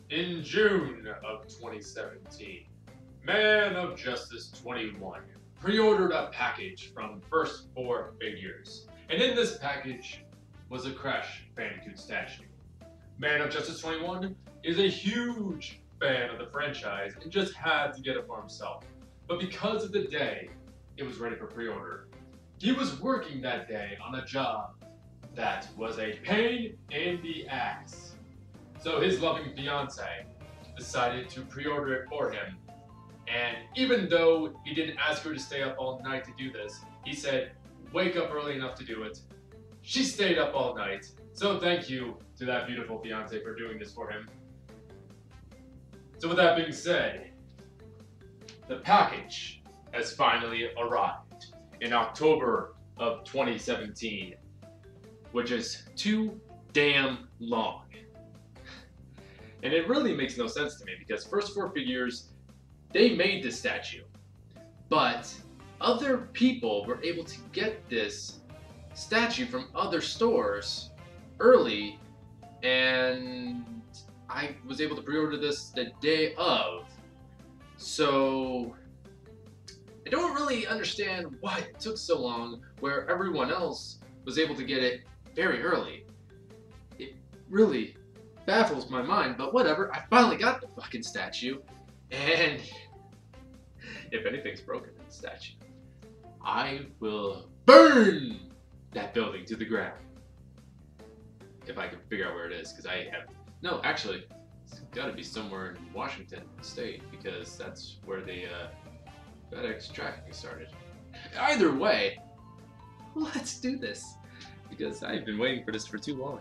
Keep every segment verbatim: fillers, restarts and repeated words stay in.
In June of twenty seventeen, Man of Justice twenty-one pre-ordered a package from First four Figures, and in this package was a Crash Bandicoot statue. Man of Justice twenty-one is a huge fan of the franchise and just had to get it for himself. But because of the day it was ready for pre-order, he was working that day on a job that was a pain in the ass. So his loving fiance decided to pre-order it for him. And even though he didn't ask her to stay up all night to do this, he said, wake up early enough to do it. She stayed up all night. So thank you to that beautiful fiance for doing this for him. So with that being said, the package has finally arrived in October of twenty seventeen, which is too damn long. And it really makes no sense to me because First four Figures, they made this statue, but other people were able to get this statue from other stores early, and I was able to pre-order this the day of. So I don't really understand why it took so long where everyone else was able to get it very early. It really baffles my mind, but whatever. I finally got the fucking statue, and if anything's broken in the statue, I will burn that building to the ground. If I can figure out where it is, because I have... No, actually, it's gotta be somewhere in Washington State, because that's where the uh, FedEx tracking started. Either way, let's do this, because I've been waiting for this for too long.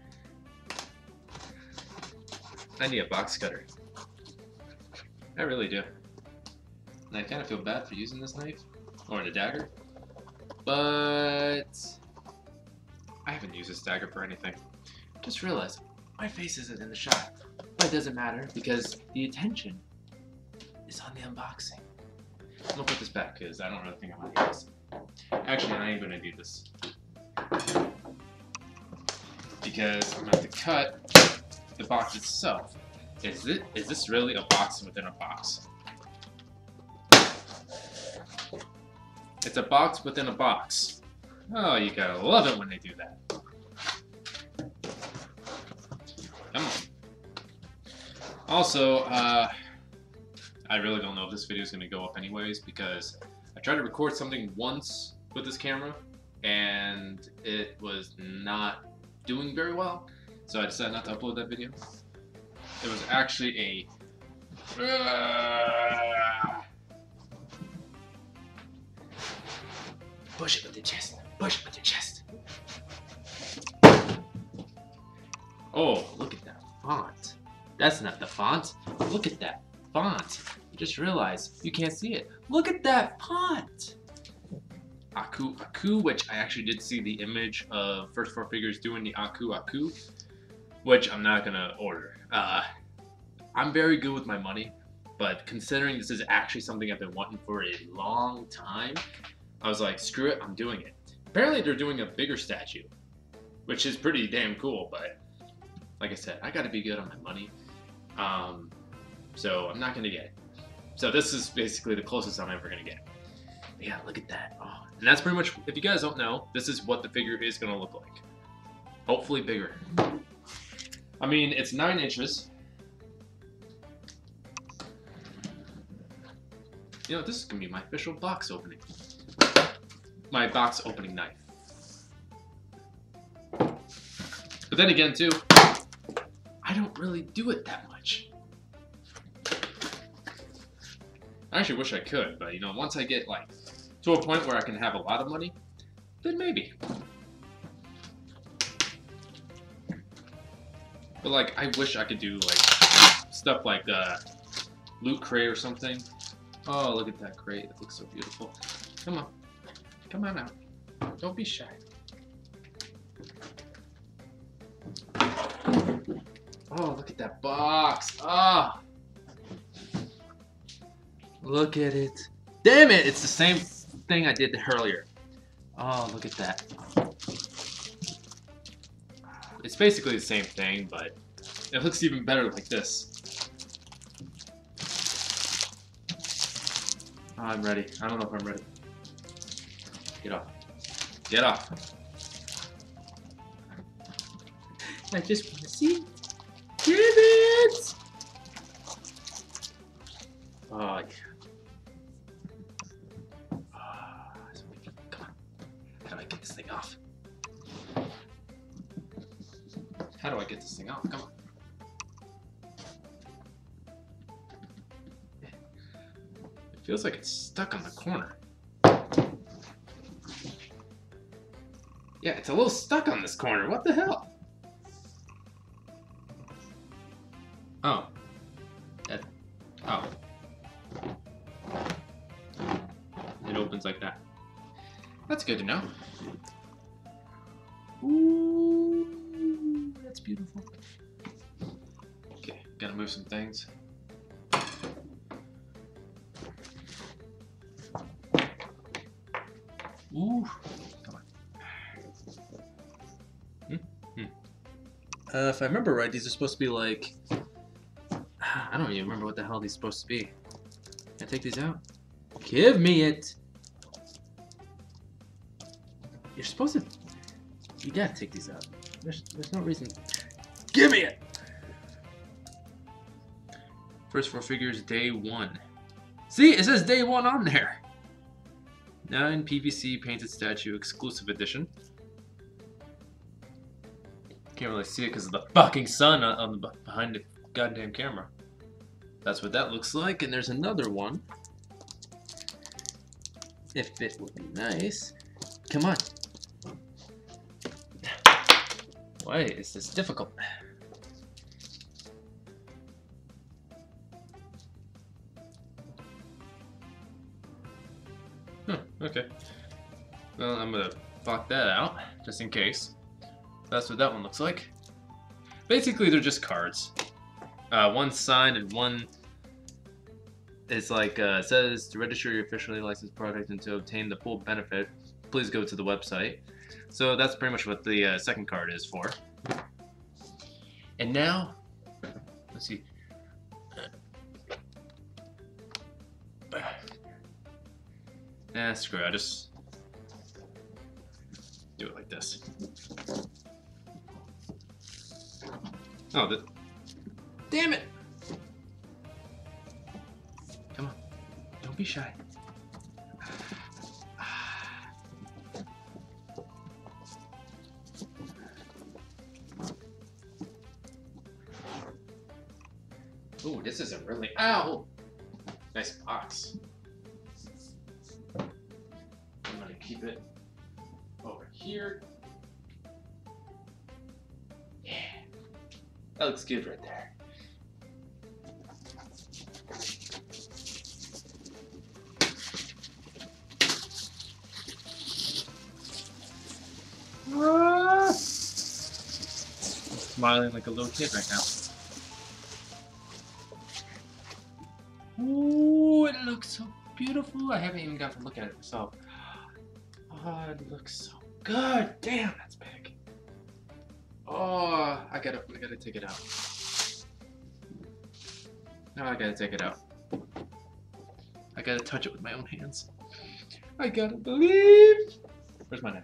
I need a box cutter. I really do. And I kind of feel bad for using this knife, or the dagger, but I haven't used this dagger for anything. Just realized my face isn't in the shot, but it doesn't matter because the attention is on the unboxing. I'm gonna put this back because I don't really think I'm gonna use this. Actually, I ain't gonna do this because I'm gonna have to cut the box itself. Is it? Is this really a box within a box? It's a box within a box. Oh, you gotta love it when they do that. Come on. Also, uh, I really don't know if this video is gonna go up anyways because I tried to record something once with this camera and it was not doing very well, so I decided not to upload that video. It was actually a uh, push it with the chest. Push it with the chest. Oh, look at that font. That's not the font. Look at that font. I just realized you can't see it. Look at that font. Aku Aku, which I actually did see the image of First four Figures doing the Aku Aku, which I'm not gonna order. Uh, I'm very good with my money, but considering this is actually something I've been wanting for a long time, I was like, screw it, I'm doing it. Apparently they're doing a bigger statue, which is pretty damn cool, but like I said, I gotta be good on my money. Um, so I'm not gonna get it. So this is basically the closest I'm ever gonna get. But yeah, look at that. Oh, and that's pretty much, if you guys don't know, this is what the figure is gonna look like. Hopefully bigger. I mean, it's nine inches. You know, this is gonna be my official box opening. My box opening knife. But then again, too, I don't really do it that much. I actually wish I could, but you know, once I get like to a point where I can have a lot of money, then maybe. But like, I wish I could do like stuff like uh, Loot Crate or something. Oh, look at that crate. It looks so beautiful. Come on. Come on out. Don't be shy. Oh, look at that box. Ah. Oh. Look at it. Damn it. It's the same thing I did earlier. Oh, look at that. It's basically the same thing, but It looks even better like this. Oh, I'm ready. I don't know if I'm ready. Get off. Get off. I just want to see. Damn it! Oh, yeah. Oh, come on. How do I get this thing off? How do I get this thing off? Come on. It feels like it's stuck on the corner. Yeah, it's a little stuck on this corner. What the hell? Oh. That, oh. It opens like that. That's good to know. Ooh, that's beautiful. Okay, gotta move some things. Ooh, come on. Hmm? Hmm. Uh, if I remember right, these are supposed to be like... I don't even remember what the hell these are supposed to be. Can I take these out? Give me it! You're supposed to... You gotta take these out. There's, there's no reason... Give me it! First four figures, day one. See, it says day one on there. nine P V C painted statue exclusive edition. Can't really see it because of the fucking sun on the behind the goddamn camera. That's what that looks like, and there's another one. If it would be nice. Come on. Why is this difficult? Huh, okay. Well, I'm gonna block that out, just in case. That's what that one looks like. Basically, they're just cards. Uh, one signed and one is like, uh, says to register your officially licensed product and to obtain the full benefit, please go to the website. So that's pretty much what the uh, second card is for. And now, let's see. Ah, screw it, I'll just do it like this. Oh, the, damn it! Come on, don't be shy. Ooh, this isn't really, ow! Nice box. I'm gonna keep it over here. Yeah, that looks good right there. Ah! I'm smiling like a little kid right now. Ooh, it looks so beautiful. I haven't even got to look at it myself. Oh, it looks so good. Damn, that's big. Oh, I gotta, I gotta take it out. No, I gotta take it out. I gotta touch it with my own hands. I gotta believe. Where's my knife?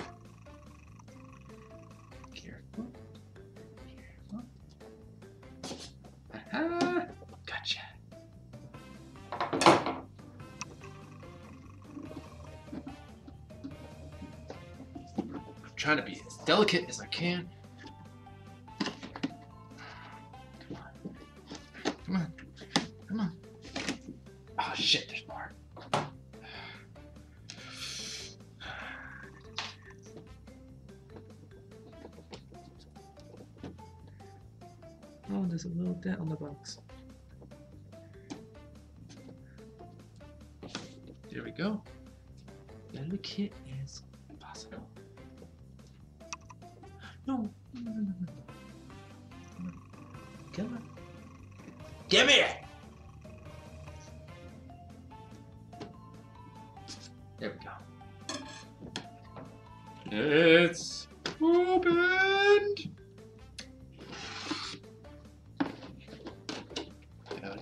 Careful. Careful. Aha! Gotcha. I'm trying to be as delicate as I can. Come on. Come on. Come on. Oh shit, there's more. Oh, there's a little dent on the box. There we go. Little kit is possible. No, no, no, no, no. Come on. Give me it! There we go. It's opened!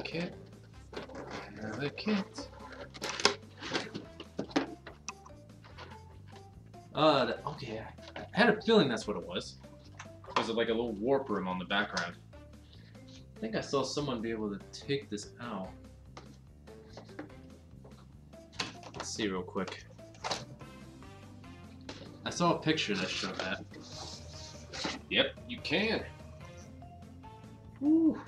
kit. Another kit. Uh, the, okay, I, I had a feeling that's what it was. Was it like a little warp room on the background? I think I saw someone be able to take this out. Let's see real quick. I saw a picture that showed that. Yep, you can. Woo.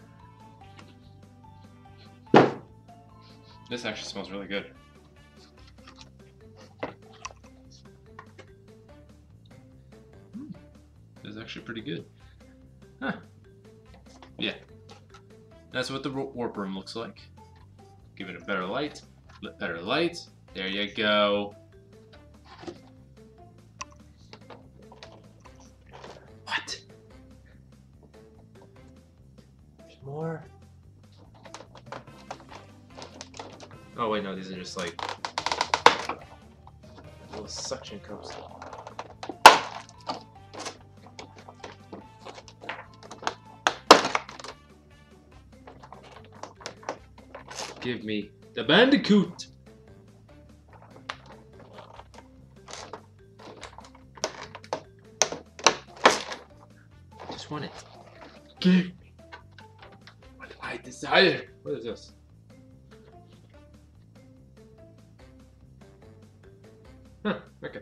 This actually smells really good. Mm. This is actually pretty good. Huh. Yeah. That's what the warp room looks like. Give it a better light. Better light. There you go. What? There's more. Oh wait, no, these are just like little suction cups. Give me the Bandicoot! I just want it. Give me what I desire. What is this? Huh, okay.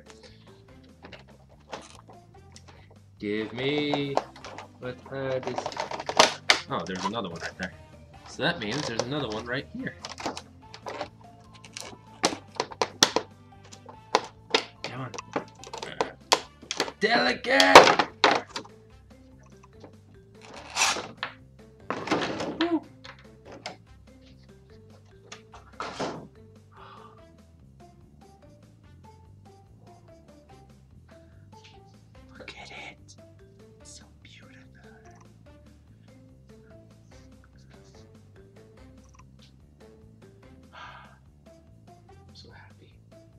Give me what I desire. Oh, there's another one right there. So that means there's another one right here. Come on. Delicate! Woo. Look at it. It's so beautiful. So happy.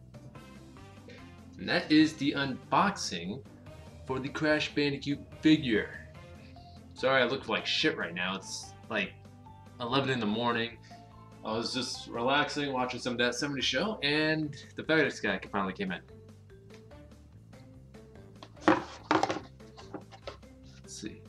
And that is the unboxing for the Crash Bandicoot figure. Sorry I look like shit right now. It's like eleven in the morning. I was just relaxing, watching some of that seventies show, and the FedEx guy finally came in. Let's see.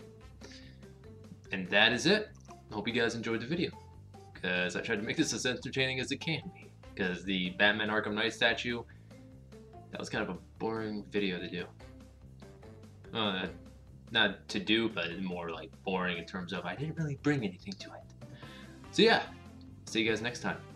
And that is it. I hope you guys enjoyed the video, because I tried to make this as entertaining as it can be. Because the Batman Arkham Knight statue, that was kind of a boring video to do. Uh, not to do, but more like boring in terms of I didn't really bring anything to it. So yeah, see you guys next time.